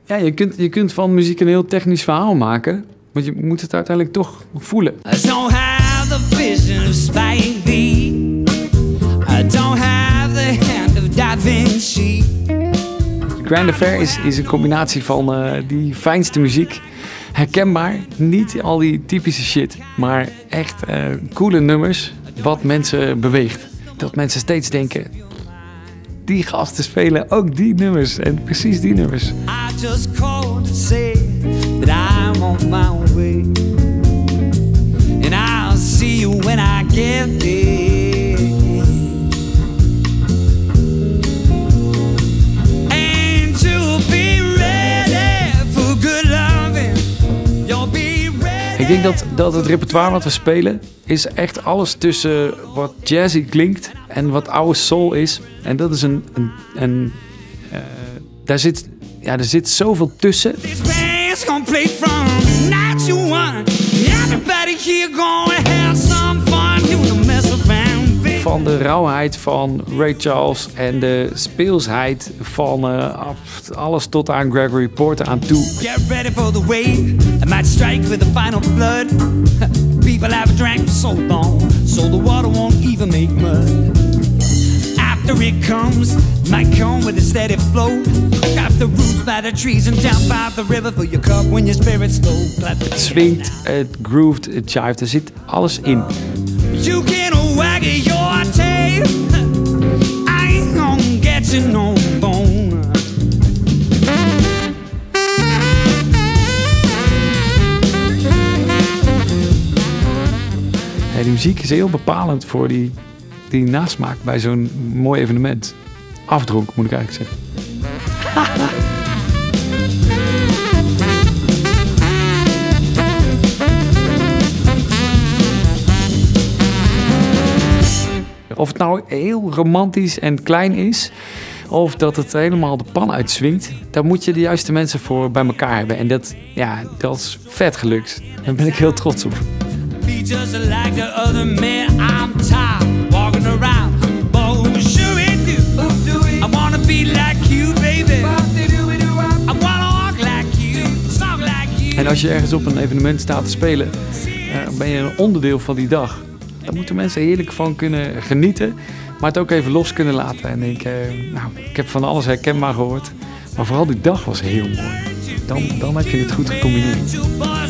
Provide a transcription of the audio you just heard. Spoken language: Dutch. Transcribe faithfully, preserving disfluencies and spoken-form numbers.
Ja, je kunt, je kunt van muziek een heel technisch verhaal maken. Want je moet het uiteindelijk toch voelen. I don't have the vision of Spike Lee. I don't have the hand of Da Vinci. Grand Affair is, is een combinatie van uh, die fijnste muziek. Herkenbaar, niet al die typische shit. Maar echt uh, coole nummers, wat mensen beweegt. Dat mensen steeds denken, die gasten spelen ook die nummers. En precies die nummers. I just called to say that I'm on my way. And I'll see you when I get there. And you'll be ready for good loving. You'll be ready. Ik denk dat, dat het repertoire wat we spelen is echt alles tussen wat jazzy klinkt en wat oude soul is. En dat is een... een, een uh, daar zit, ja, er zit zoveel tussen. This band's gonna play from nine to one. Everybody here gonna have some fun. You don't mess around, baby. Van de rauwheid van Ray Charles en de speelsheid van uh, alles tot aan Gregory Porter aan toe. Get ready for the wave. I might strike with the final flood. People have drank for so long, so the water won't even make mud. After it comes, might come with a steady flow. Got the roots by the trees and down by the river. Fill your cup when your spirit's low. Het swingt, het grooved, het jived, er zit alles in. You can wag your tail. I ain't gonna get you no bone. Hey, die muziek is heel bepalend voor die, die nasmaak bij zo'n mooi evenement. Afdronk, moet ik eigenlijk zeggen. Of het nou heel romantisch en klein is, of dat het helemaal de pan uitswingt, daar moet je de juiste mensen voor bij elkaar hebben. En dat, ja, dat is vet gelukt. Daar ben ik heel trots op. Be just like the other men. I'm tired walking around. But sure it do. I wanna be like you, baby. I wanna walk like you, talk like you. En als je ergens op een evenement staat te spelen, uh, ben je een onderdeel van die dag. Daar moeten mensen heerlijk van kunnen genieten, maar het ook even los kunnen laten. En ik, uh, nou, ik heb van alles herkenbaar gehoord, maar vooral die dag was heel mooi. Dan, dan heb je het goed gecombineerd.